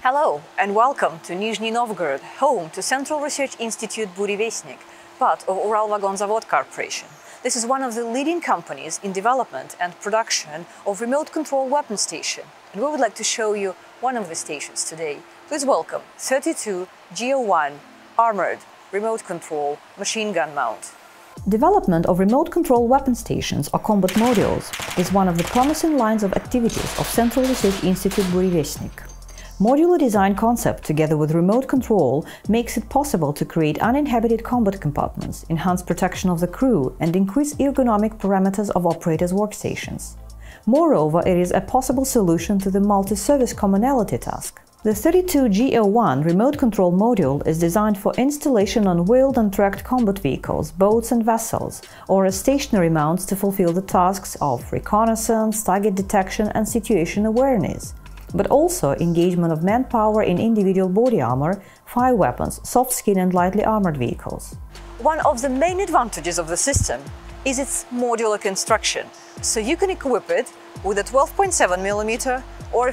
Hello and welcome to Nizhny Novgorod, home to Central Research Institute Burevestnik, part of Uralvagonzavod Corporation. This is one of the leading companies in development and production of remote control weapon station, and we would like to show you one of the stations today. Please welcome 32 GO1 armored remote control machine gun mount. Development of remote control weapon stations or combat modules is one of the promising lines of activities of Central Research Institute Burevestnik. Modular design concept together with remote control makes it possible to create uninhabited combat compartments, enhance protection of the crew and increase ergonomic parameters of operators' workstations. Moreover, it is a possible solution to the multi-service commonality task. The 32GO1 remote control module is designed for installation on wheeled and tracked combat vehicles, boats and vessels, or as stationary mounts to fulfill the tasks of reconnaissance, target detection and situation awareness, but also engagement of manpower in individual body armor, fire weapons, soft skin and lightly armored vehicles. One of the main advantages of the system is its modular construction, so you can equip it with a 12.7mm or a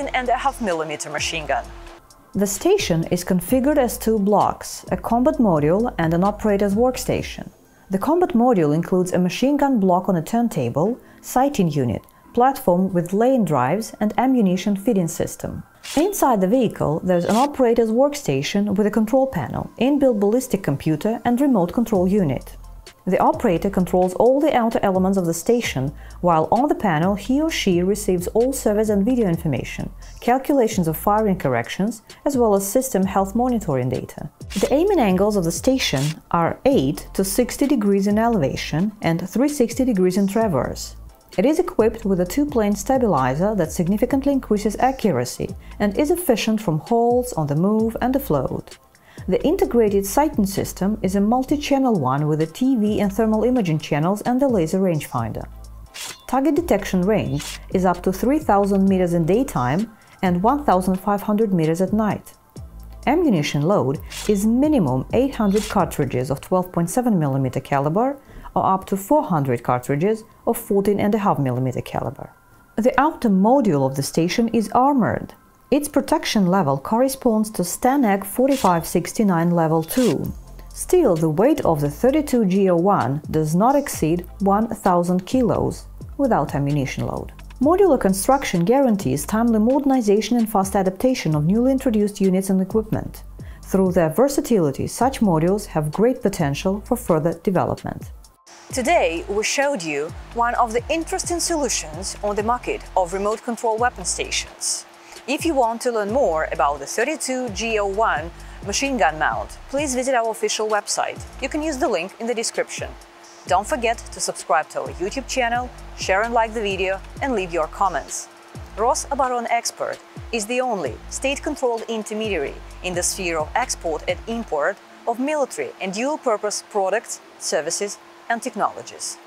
14.5mm machine gun. The station is configured as two blocks, a combat module and an operator's workstation. The combat module includes a machine gun block on a turntable, sighting unit, platform with lane drives and ammunition feeding system. Inside the vehicle there's an operator's workstation with a control panel, inbuilt ballistic computer and remote control unit. The operator controls all the outer elements of the station, while on the panel he or she receives all service and video information, calculations of firing corrections, as well as system health monitoring data. The aiming angles of the station are 8 to 60 degrees in elevation and 360 degrees in traverse. It is equipped with a two-plane stabilizer that significantly increases accuracy and is efficient from halts, on the move and afloat. The integrated sighting system is a multi-channel one with a TV and thermal imaging channels and a laser rangefinder. Target detection range is up to 3,000 meters in daytime and 1,500 meters at night. Ammunition load is minimum 800 cartridges of 12.7mm caliber or up to 400 cartridges of 14.5mm caliber. The outer module of the station is armored. Its protection level corresponds to STANAG 4569 Level 2. Still, the weight of the 32GO1 does not exceed 1,000 kilos without ammunition load. Modular construction guarantees timely modernization and fast adaptation of newly introduced units and equipment. Through their versatility, such modules have great potential for further development. Today we showed you one of the interesting solutions on the market of remote control weapon stations. If you want to learn more about the 32GO1 machine gun mount, please visit our official website. You can use the link in the description. Don't forget to subscribe to our YouTube channel, share and like the video, and leave your comments. Rosaboronexport is the only state-controlled intermediary in the sphere of export and import of military and dual-purpose products, services and technologies.